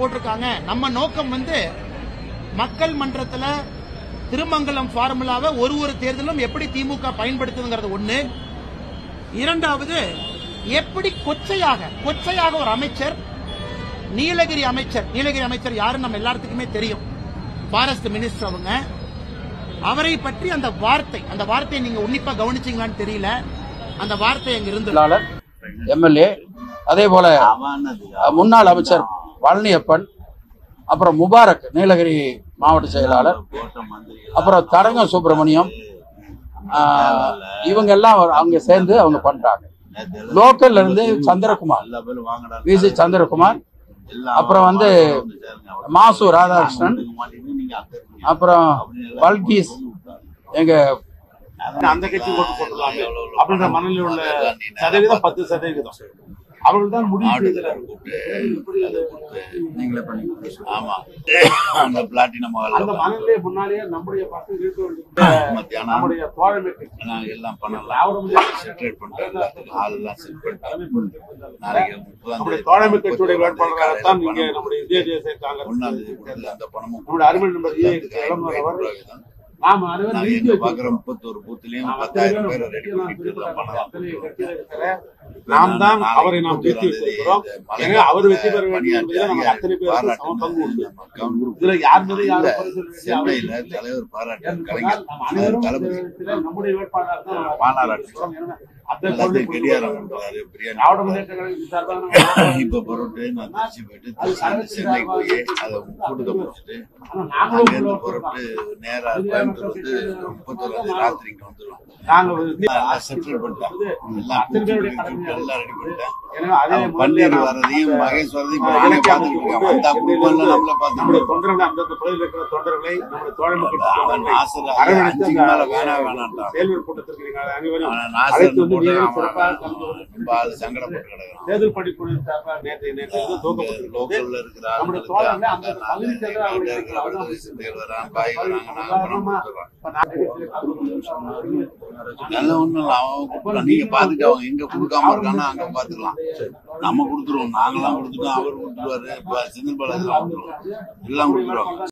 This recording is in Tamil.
போட்டிருக்காங்க. நம்ம நோக்கம் மக்கள் மன்றத்துல திருமங்கலம் ஃபார்முலாவை ஒரு தேர்தலும் எப்படி திமுக பயன்படுத்துதுங்கிறது ஒண்ணு. இரண்டாவது, எப்படி கொச்சையாக ஒரு அமைச்சர் நீலகிரி அமைச்சர் யாருன்னு நம்ம எல்லாத்துக்குமே தெரியும், ஃபாரஸ்ட் மினிஸ்டர். அவரை பற்றி அந்த வார்த்தையை நீங்க உன்னிப்பா கவனிச்சீங்களான்னு தெரியல. அந்த வார்த்தை எங்க இருந்து எம்எல்ஏ, அதே போல முன்னாள் அமைச்சர் பழனியப்பன், அப்புறம் முபாரக் நீலகிரி மாவட்ட செயலாளர், அப்புறம் தரங்க சுப்பிரமணியம், இவங்க எல்லாம் அவங்க சேர்ந்து அவங்க பண்றாங்க. லோக்கல்ல இருந்து சந்திரகுமார், விசி சந்திரகுமார், அப்புறம் மாசு ராதாகிருஷ்ணன், அப்புறம் பல்கீஸ், எங்க அந்த கட்சி ஓட்டு போட்டுருவாங்க அப்படின்ற மனநிலை உள்ள சதவீதம் 10%. அவர்கள் தான் முடிவு முன்னாடியே நம்முடைய தோழமை கட்சியுடைய வேட்பாளராகத்தான் நீங்க நம்முடைய இந்திய தேசிய காங்கிரஸ் அருமை நம்பர் நாம பாக்குற 31 பூத்திலையும் 10,000 பேரை ரெடி பண்ணிட்டு நாம் தான் அவரை நாம் பேசி வச்சிருக்கிறோம். எனவே அவர் வெற்றி பெற வேண்டிய நமக்கு அத்தனை பேருக்கு சம பங்கு உண்டு. இதுல யார் மீது சென்னையில தலைவர் பாராட்டு நம்முடைய வேட்பாளர் தான் இப்ப பொருட்டு நான் திருச்சி போயிட்டு சென்னை போய் அதை கூட்டத்தை முடிச்சுட்டு அங்கிருந்து பொருட்டு நேரா கோயம்புத்தூர் 31 ராத்திரிக்கு வந்துடும். செட்டில் பண்ணிட்டேன், எல்லாம் ரெடி பண்ணிட்டேன். பன்னீர் வரதையும் மகேஷ் வரதையும் நானே பார்த்துட்டு இருக்கேன். வந்தா குடும்பம் நம்மள பார்த்து தொண்டர்கள் அந்தந்த பகுதியில் இருக்கிற தொண்டர்களை நம்முடைய தோழமை வேணான்ட்டான் செயல்பட கூட்டத்திற்கு சங்கடப்பட்டு கிடக்கிறான். தேர்தல் பணிக்குழு நல்ல ஒண்ணு அவன் நீங்க பாத்துட்டு அவங்க எங்க கொடுக்காம இருக்கான்னு அங்க பாத்துக்கலாம். நம்ம கொடுத்துருவோம், நாங்கெல்லாம் கொடுத்துட்டோம், அவர் கொடுத்துருவாரு, செந்தில் பாலாஜி எல்லாம் கொடுத்துருவாங்க.